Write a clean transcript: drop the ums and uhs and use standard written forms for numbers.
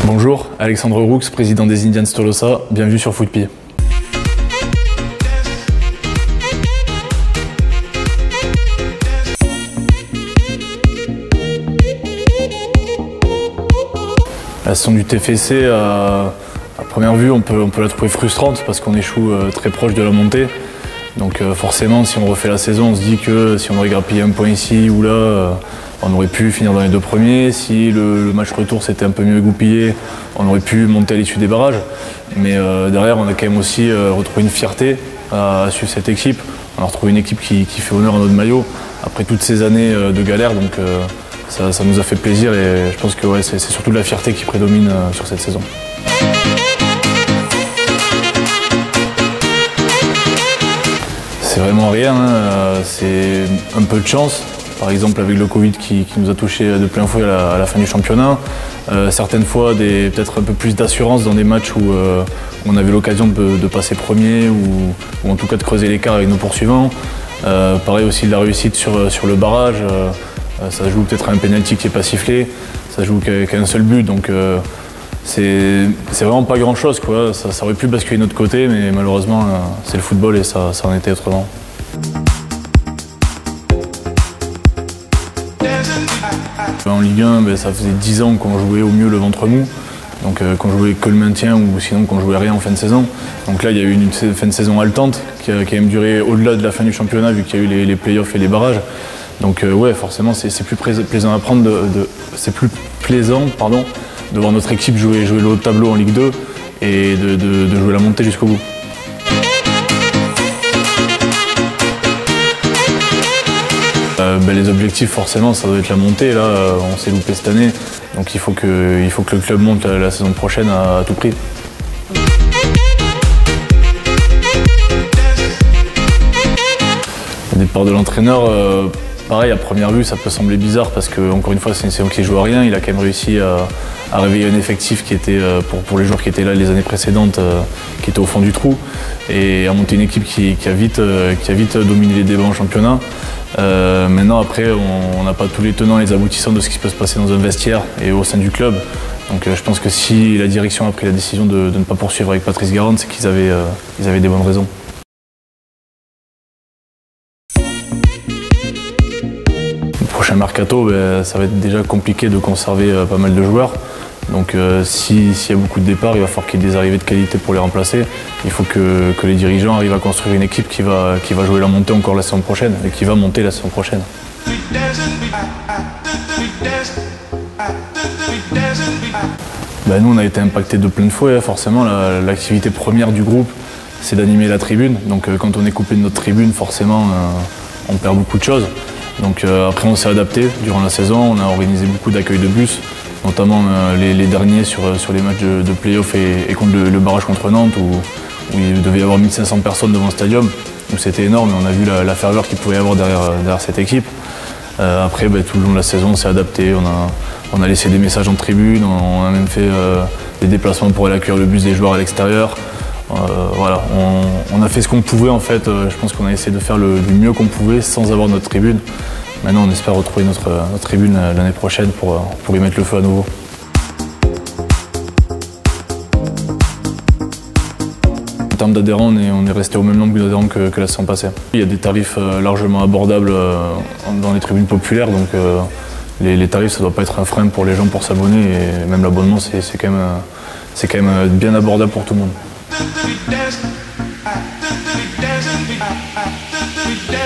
Bonjour, Alexandre Roux, président des Indians Tolosa, bienvenue sur Footpie. La saison du TFC, à première vue, on peut la trouver frustrante parce qu'on échoue très proche de la montée. Donc forcément, si on refait la saison, on se dit que si on aurait grappillé un point ici ou là, on aurait pu finir dans les deux premiers. Si le match retour s'était un peu mieux goupillé, on aurait pu monter à l'issue des barrages. Mais derrière, on a quand même aussi retrouvé une fierté à suivre cette équipe. On a retrouvé une équipe qui fait honneur à notre maillot après toutes ces années de galère. Donc ça nous a fait plaisir et je pense que ouais, c'est surtout de la fierté qui prédomine sur cette saison. C'est vraiment rien, hein. C'est un peu de chance. Par exemple avec le Covid qui nous a touché de plein fouet à la fin du championnat. Certaines fois peut-être un peu plus d'assurance dans des matchs où on avait l'occasion de passer premier ou en tout cas de creuser l'écart avec nos poursuivants. Pareil aussi de la réussite sur le barrage. Ça joue peut-être à un penalty qui n'est pas sifflé, ça joue qu'à un seul but, donc c'est vraiment pas grand-chose, quoi. Ça aurait pu basculer de notre côté, mais malheureusement c'est le football et ça en était autrement. En Ligue 1, ça faisait 10 ans qu'on jouait au mieux le ventre mou, donc qu'on jouait que le maintien ou sinon qu'on jouait rien en fin de saison. Donc là il y a eu une fin de saison haletante qui a quand même duré au-delà de la fin du championnat vu qu'il y a eu les play-offs et les barrages. Donc ouais, forcément c'est plus plaisant à prendre, c'est plus plaisant de voir notre équipe jouer le haut de tableau en Ligue 2 et de jouer la montée jusqu'au bout. Les objectifs forcément ça doit être la montée, là on s'est loupé cette année, donc il faut que le club monte la saison prochaine à tout prix. Le départ de l'entraîneur, pareil, à première vue, ça peut sembler bizarre parce que, encore une fois, c'est une saison qui joue à rien. Il a quand même réussi à réveiller un effectif qui était, pour les joueurs qui étaient là les années précédentes, qui était au fond du trou, et à monter une équipe qui a vite dominé les débats en championnat. Maintenant, après, on n'a pas tous les tenants et les aboutissants de ce qui peut se passer dans un vestiaire et au sein du club. Donc je pense que si la direction a pris la décision de ne pas poursuivre avec Patrice Garand, c'est qu'ils avaient des bonnes raisons. Le prochain mercato, ça va être déjà compliqué de conserver pas mal de joueurs. Donc s'il y a beaucoup de départs, il va falloir qu'il y ait des arrivées de qualité pour les remplacer. Il faut que les dirigeants arrivent à construire une équipe qui va jouer la montée encore la saison prochaine et qui va monter la saison prochaine. Nous on a été impactés de plein de fouet, forcément l'activité première du groupe c'est d'animer la tribune. Donc quand on est coupé de notre tribune, forcément on perd beaucoup de choses. Donc après on s'est adapté durant la saison, on a organisé beaucoup d'accueils de bus, notamment les derniers sur les matchs de play-off et contre le barrage contre Nantes où il devait y avoir 1500 personnes devant le stadium. Donc c'était énorme et on a vu la ferveur qu'il pouvait y avoir derrière cette équipe. Après tout le long de la saison on s'est adapté, on a laissé des messages en tribune, on a même fait des déplacements pour aller accueillir le bus des joueurs à l'extérieur. Voilà, on a fait ce qu'on pouvait en fait, je pense qu'on a essayé de faire du mieux qu'on pouvait sans avoir notre tribune. Maintenant on espère retrouver notre tribune l'année prochaine pour y mettre le feu à nouveau. En termes d'adhérents, on est resté au même nombre d'adhérents que la saison passée. Il y a des tarifs largement abordables dans les tribunes populaires, donc les tarifs ça ne doit pas être un frein pour les gens pour s'abonner et même l'abonnement c'est quand même bien abordable pour tout le monde.